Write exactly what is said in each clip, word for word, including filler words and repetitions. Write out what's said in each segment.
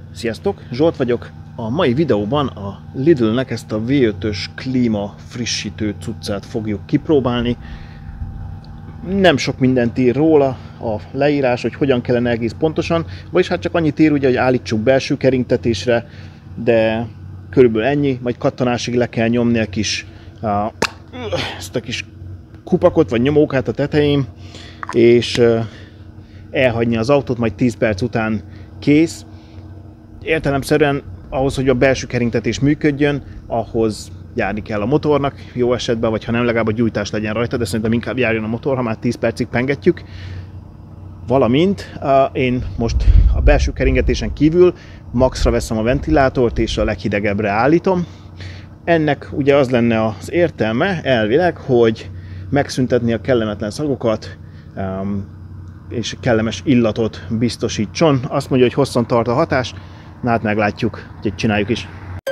Sziasztok, Zsolt vagyok. A mai videóban a Lidlnek ezt a vé ötös klíma frissítő cuccát fogjuk kipróbálni. Nem sok mindent ír róla a leírás, hogy hogyan kellene egész pontosan, vagyis hát csak annyit ír, ugye, hogy állítsuk belső keringtetésre, de körülbelül ennyi, majd kattanásig le kell nyomni a kis, a, ezt a kis kupakot vagy nyomókát a tetején, és elhagyni az autót, majd tíz perc után kész. Értelemszerűen ahhoz, hogy a belső keringtetés működjön, ahhoz járni kell a motornak, jó esetben, vagy ha nem, legalább a gyújtás legyen rajta, de szerintem inkább járjon a motor, ha már tíz percig pengetjük. Valamint uh, én most a belső keringetésen kívül maxra veszem a ventilátort és a leghidegebbre állítom. Ennek ugye az lenne az értelme elvileg, hogy megszüntetni a kellemetlen szagokat, um, és kellemes illatot biztosítson. Azt mondja, hogy hosszan tart a hatás, na hát meglátjuk, úgyhogy csináljuk is.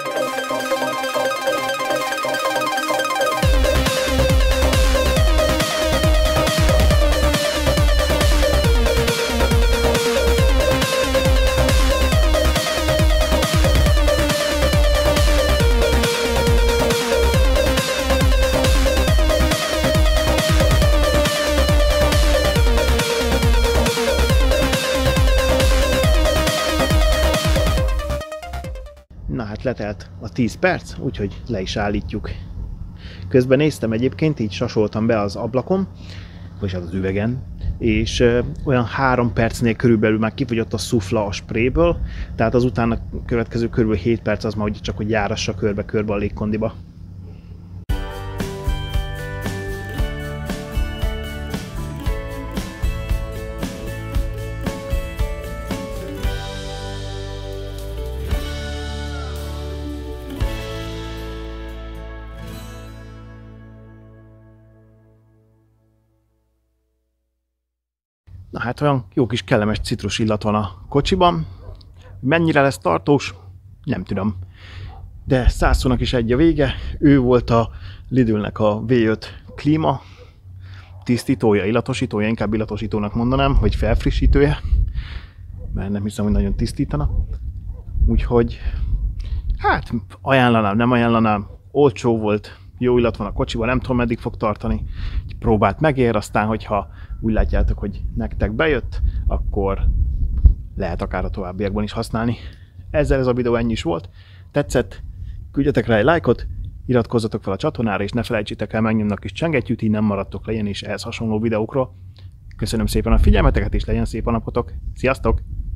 Na hát letelt a tíz perc, úgyhogy le is állítjuk. Közben néztem egyébként, így sasoltam be az ablakon, vagy az üvegen, és ö, olyan három percnél körülbelül már kifogyott a szufla a spréből, tehát az utána következő körülbelül hét perc az már csak, hogy járassa körbe-körbe a légkondiba. Na hát olyan jó kis kellemes citrus illat van a kocsiban. Mennyire lesz tartós? Nem tudom. De száz szónak is egy a vége. Ő volt a Lidlnek a vé öt klíma tisztítója, illatosítója, inkább illatosítónak mondanám, hogy felfrissítője. Mert nem hiszem, hogy nagyon tisztítana. Úgyhogy hát ajánlanám, nem ajánlanám. Olcsó volt, jó illat van a kocsiban, nem tudom meddig fog tartani. Próbált megér, aztán hogyha úgy látjátok, hogy nektek bejött, akkor lehet akár a továbbiakban is használni. Ezzel ez a videó ennyi is volt. Tetszett? Küldjetek rá egy lájkot, iratkozzatok fel a csatornára, és ne felejtsétek el megnyomni a kis csengettyűt, így nem maradtok le ilyen és ehhez hasonló videókról. Köszönöm szépen a figyelmeteket, és legyen szép a napotok. Sziasztok!